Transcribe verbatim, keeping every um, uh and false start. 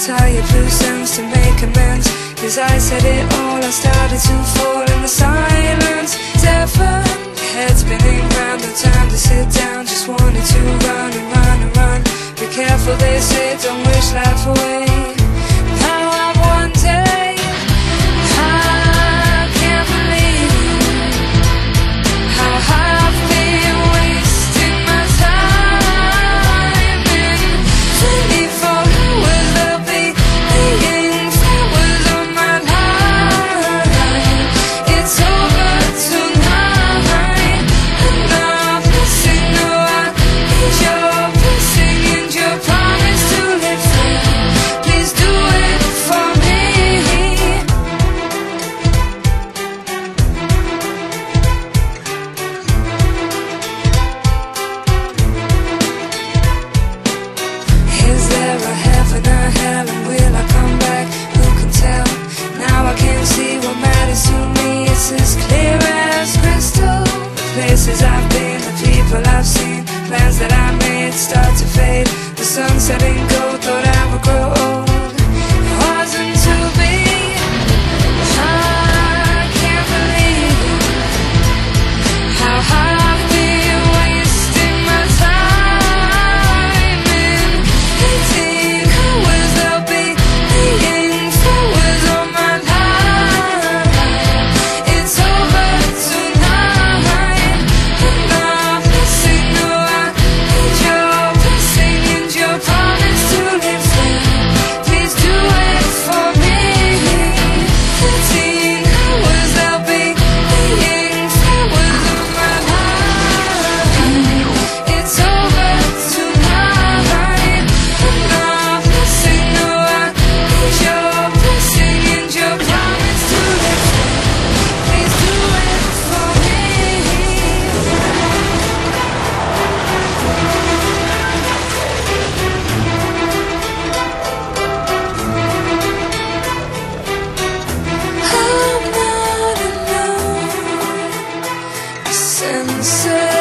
tired loose ends to make amends. As I said it all, I started to fall in the silence. Deafened, head spinning round, no time to sit down. Just wanted to run and run and run. Be careful, they say, don't wish life away. Now I'm one day, I can't believe how I've been wasting my time. In twenty-four hours they'll be laying flowers on my line. It's over tonight, and I'm missing. No, I need your blessing and your promise to live free. Please do it for me. Is there a heaven or hell, and will I come back? Who can tell? Now I can see what matters to me. It's as clear as crystal. The places I've been, the people I've seen, plans that I made start to fade. The sun setting gold, thought I would grow old. It wasn't to be. I can't believe how I've been wasting my time. In eighteen hours they'll be laying flowers on my line. It's over tonight, and I'm missing. No, I need your blessing and your promise to live free. Please do it for me. Eighteen hours they'll be laying flowers on my line. It's over tonight, and I'm missing. No, I need your blessing and your promise to live free. Please do it for me. I'm not alone. The sensation